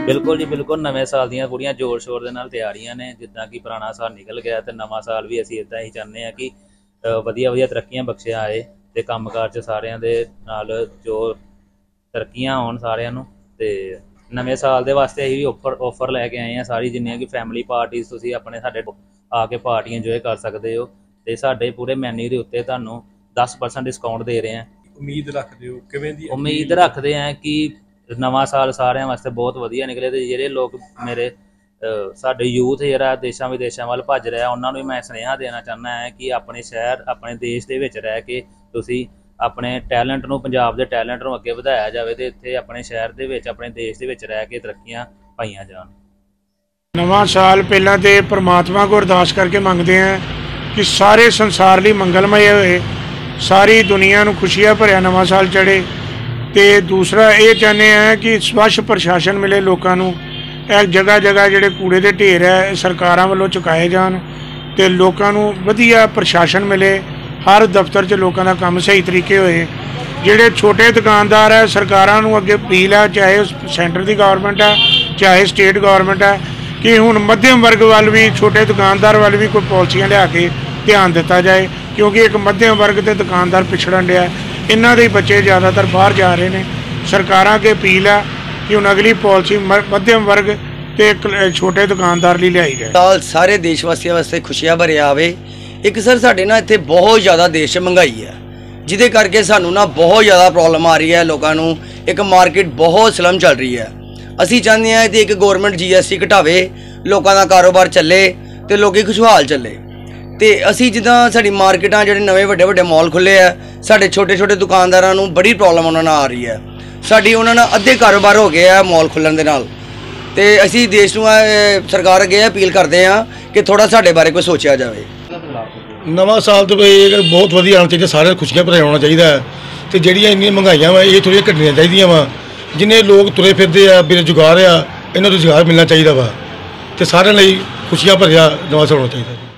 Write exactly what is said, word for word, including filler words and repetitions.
बिल्कुल जी बिल्कुल नवे साल ਦੀਆਂ ਪੂਰੀਆਂ ਜ਼ੋਰ ਸ਼ੋਰ ਦੇ ਨਾਲ ਤਿਆਰੀਆਂ ਨੇ। ਜਿੱਦਾਂ ਕਿ ਪੁਰਾਣਾ ਸਾਲ ਨਿਕਲ ਗਿਆ ਤੇ ਨਵਾਂ ਸਾਲ ਵੀ ਅਸੀਂ ਇਦਾਂ ਹੀ ਚਾਹੁੰਦੇ ਹਾਂ ਕਿ ਵਧੀਆ ਵਧੀਆ ਤਰੱਕੀਆਂ ਬਖਸ਼ਿਆ ਆਏ ਤੇ ਕੰਮਕਾਰ 'ਚ ਸਾਰਿਆਂ ਦੇ ਨਾਲ ਜੋ ਤਰੱਕੀਆਂ ਹੋਣ ਸਾਰਿਆਂ ਨੂੰ। ਤੇ ਨਵੇਂ ਸਾਲ ਦੇ ਵਾਸਤੇ ਅਸੀਂ ਵੀ ਆਫਰ ਆਫਰ ਲੈ ਕੇ ਆਏ ਹਾਂ ਸਾਰੀ ਜਿੰਨੀਆਂ ਕਿ ਫੈਮਿਲੀ ਪਾਰਟੀਜ਼ ਤੁਸੀਂ ਆਪਣੇ ਸਾਡੇ ਆ ਕੇ ਪਾਰਟੀ ਇੰਜੋਏ ਕਰ ਸਕਦੇ ਹੋ। ਤੇ ਸਾਡੇ ਪੂਰੇ ਮੈਨੂ ਦੇ ਉੱਤੇ ਤੁਹਾਨੂੰ दस परसेंट डिस्काउंट दे रहे हैं। उम्मीद रखते हो किवें दी उम्मीद रखते हैं कि नवा साल सारे वास्ते बहुत वधिया निकले। तो ਜਿਹੜੇ लोग मेरे ਸਾਡੇ यूथ ਜਿਹੜਾ ਦੇਸ਼ਾਂ ਵਿਦੇਸ਼ਾਂ ਵੱਲ ਭੱਜ ਰਿਹਾ ਉਹਨਾਂ ਨੂੰ ਮੈਂ ਸੁਨੇਹਾ ਦੇਣਾ ਚਾਹੁੰਦਾ ਹਾਂ ਕਿ ਆਪਣੇ ਸ਼ਹਿਰ ਆਪਣੇ ਦੇਸ਼ ਦੇ ਵਿੱਚ ਰਹਿ ਕੇ ਤੁਸੀਂ ਆਪਣੇ ਟੈਲੈਂਟ ਨੂੰ ਪੰਜਾਬ ਦੇ ਟੈਲੈਂਟ ਨੂੰ ਅੱਗੇ ਵਧਾਇਆ ਜਾਵੇ ਤੇ ਇੱਥੇ ਆਪਣੇ ਸ਼ਹਿਰ ਦੇ ਵਿੱਚ ਆਪਣੇ ਦੇਸ਼ ਦੇ ਵਿੱਚ ਰਹਿ ਕੇ ਤਰੱਕੀਆਂ ਪਾਈਆਂ ਜਾਣ। ਨਵਾਂ ਸਾਲ ਪਹਿਲਾਂ ਤੇ परमात्मा को अरदास करके मंगते हैं कि सारे संसार ਲਈ मंगलमय ਹੋਏ, सारी दुनिया ਨੂੰ खुशियां भरिया नवां साल चढ़े। तो दूसरा ये चाहते हैं कि स्वच्छ प्रशासन मिले लोगों को। एक जगह जगह जोड़े कूड़े के ढेर है सरकारों वालों चुकाए जान तो लोगों को वधिया प्रशासन मिले। हर दफ्तर च लोगों का काम सही तरीके होए। जोड़े छोटे दुकानदार है सरकारों को अगे अपील है, चाहे सेंटर की गवर्नमेंट है चाहे स्टेट गवर्नमेंट है, कि हुण मध्यम वर्ग वाल भी छोटे दुकानदार वाल भी कोई पॉलिसियां लिया के ध्यान दिता जाए, क्योंकि एक मध्यम वर्ग के दुकानदार पिछड़न दिया। इन्हों के बच्चे ज़्यादातर बाहर जा रहे हैं। सरकारों की अपील है कि हुण अगली पॉलिसी मध्यम वर्ग ते छोटे दुकानदार लिए लियाई जाए। साल सारे देशवासियों वास्ते खुशियां भरिया आवे। एक सर साडे ना इत्थे बहुत ज़्यादा देश महंगाई है जिदे करके सानू ना बहुत ज़्यादा प्रॉब्लम आ रही है। लोगों को एक मार्केट बहुत स्लम चल रही है। असी चाहते हैं कि एक गौरमेंट जी एस टी घटावे, लोगों का कारोबार चले तो लोग खुशहाल चले। तो असी जिदा साड़ी मार्केटा जो नवे वड्डे वड्डे मॉल खुले है, साढ़े छोटे छोटे दुकानदारों को बड़ी प्रॉब्लम उन्होंने आ रही है। साड़ी उन्होंने अद्धे कारोबार हो गया है मॉल खुलन के नाल। तो असी देश में सरकार अगे अपील करते हैं कि थोड़ा साढ़े बारे कोई सोचा जाए। नवा साल तो बहुत वधिया आना चाहिए, सारे खुशियां भरिया होना चाहिए। तो जड़ियाँ इन्नियां महंगाइयां वा ये थोड़ियां घटनियां चाहिए वा। जिन्हें लोग तुरे फिरते हैं बेरोजगार आ, इन्होंने रोजगार मिलना चाहिए वा। तो सारे खुशियां भरिया नवा साल होना चाहिए।